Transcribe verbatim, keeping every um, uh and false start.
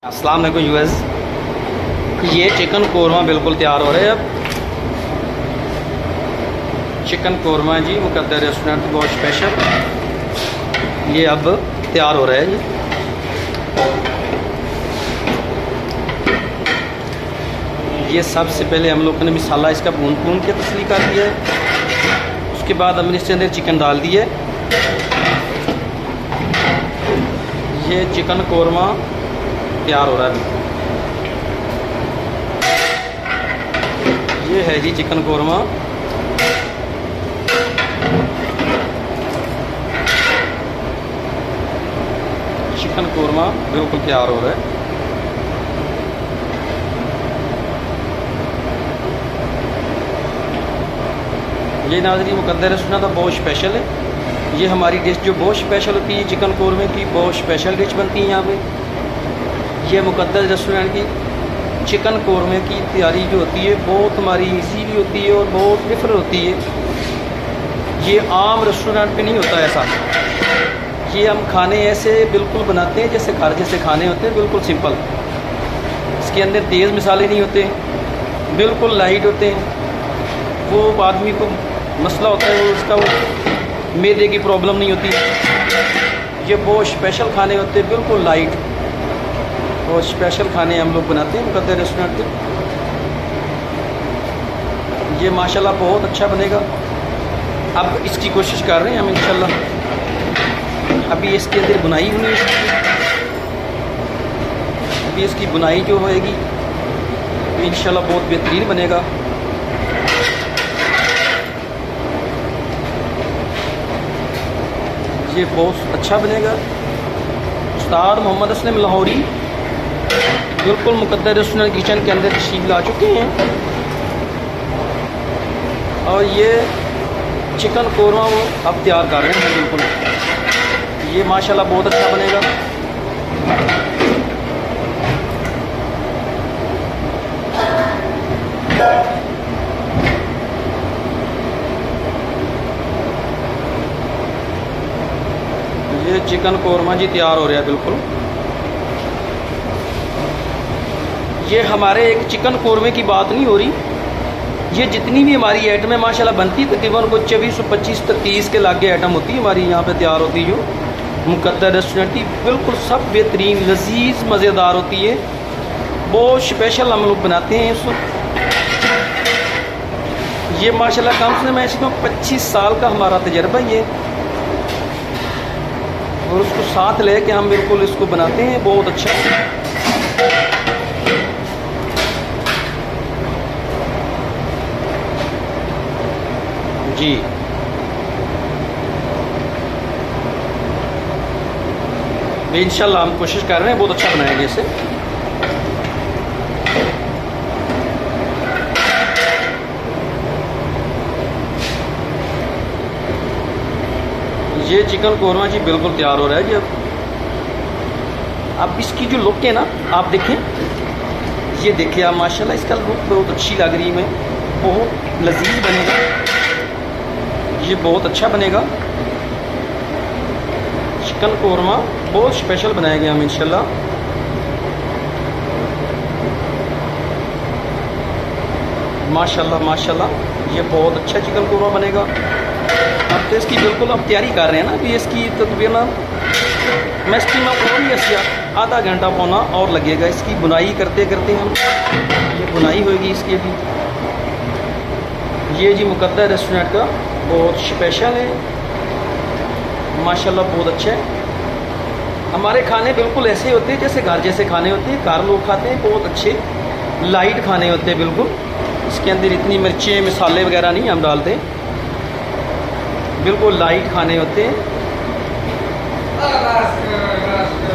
अस्सलाम वालेकुम यूएस। ये चिकन कोरमा बिल्कुल तैयार हो रहा है। अब चिकन कोरमा जी मुकद्दर रेस्टोरेंट बहुत स्पेशल ये अब तैयार हो रहा है जी। ये सबसे पहले हम लोगों ने मसाला इसका भून भून के तसली कर दिया है। उसके बाद हमने इसके अंदर चिकन डाल दिया है। ये चिकन कोरमा तैयार हो रहा है। ये है जी चिकन कोरमा। चिकन कोरमा बिल्कुल तैयार हो रहा है। ये नाज़रीन मुकद्दर रेस्टोरेंट का बहुत स्पेशल है। ये हमारी डिश जो बहुत स्पेशल होती है चिकन कोरमे की, बहुत स्पेशल डिश बनती है यहाँ पे। ये मुकद्दर रेस्टोरेंट की चिकन कोरमे की तैयारी जो होती है बहुत हमारी इजी भी होती है और बहुत डिफरेंट होती है। ये आम रेस्टोरेंट पे नहीं होता ऐसा। ये हम खाने ऐसे बिल्कुल बनाते हैं जैसे घर जैसे खाने होते हैं, बिल्कुल सिंपल। इसके अंदर तेज़ मसाले नहीं होते, बिल्कुल लाइट होते हैं। वो आदमी को मसला होता है वो उसका वो मैदे की प्रॉब्लम नहीं होती। ये बहुत स्पेशल खाने होते हैं, बिल्कुल लाइट और स्पेशल खाने हम लोग बनाते हैं मुकद्दर रेस्टोरेंट के। ये माशाल्लाह बहुत अच्छा बनेगा। अब इसकी कोशिश कर रहे हैं हम इंशाल्लाह। अभी इसके अंदर बुनाई हुई है। अभी इसकी बुनाई जो होएगी इंशाल्लाह बहुत बेहतरीन बनेगा। ये बहुत अच्छा बनेगा। उस्ताद मोहम्मद असलम लाहौरी बिल्कुल मुकद्दर रेस्टोरेंट किचन के अंदर तशरीफ ला चुके हैं और ये चिकन कोरमा वो अब तैयार कर रहे हैं बिल्कुल। ये माशाल्लाह बहुत अच्छा बनेगा। ये चिकन कोरमा जी तैयार हो रहा है बिल्कुल। ये हमारे एक चिकन कोरमे की बात नहीं हो रही। ये जितनी भी हमारी आइटम है माशाल्लाह बनती है तकरीबन को चौबीस सौ पच्चीस तक तीस के लागे आइटम होती है हमारी यहाँ पे तैयार होती है जो मुकद्दर रेस्टोरेंट की। बिल्कुल सब बेहतरीन लजीज मज़ेदार होती है, बहुत स्पेशल हम लोग बनाते हैं इसको। ये माशाल्लाह कम से कम ऐसे तो पच्चीस साल का हमारा तजर्बा ये और उसको साथ ले के हम बिल्कुल इसको बनाते हैं बहुत अच्छा। जी इंशाल्लाह हम कोशिश कर रहे हैं बहुत अच्छा बनाएंगे इसे। ये चिकन कोरमा जी बिल्कुल तैयार हो रहा है जी। अब अब इसकी जो लुक है ना आप देखें, ये देखिए आप माशाल्लाह इसका लुक बहुत अच्छी लग रही है, बहुत लजीज बनेगा। ये बहुत अच्छा बनेगा। चिकन कोरमा बहुत स्पेशल बनाएंगे हम इंशाल्लाह। माशाल्लाह माशाल्लाह ये बहुत अच्छा चिकन कोरमा बनेगा। अब तो इसकी बिल्कुल अब तैयारी कर रहे हैं ना। अभी इसकी तकरीबन मैं इसकी मैं और ही ऐसी आधा घंटा पौना और लगेगा इसकी बुनाई करते करते हम। ये बुनाई होगी इसकी अभी। ये जी मुकद्दर रेस्टोरेंट का बहुत स्पेशल है माशाल्लाह, बहुत अच्छा है। हमारे खाने बिल्कुल ऐसे होते हैं जैसे घर जैसे खाने होते हैं, घर लोग खाते हैं, बहुत अच्छे लाइट खाने होते हैं बिल्कुल। इसके अंदर इतनी मिर्चें मसाले वगैरह नहीं हम डालते, बिल्कुल लाइट खाने होते हैं।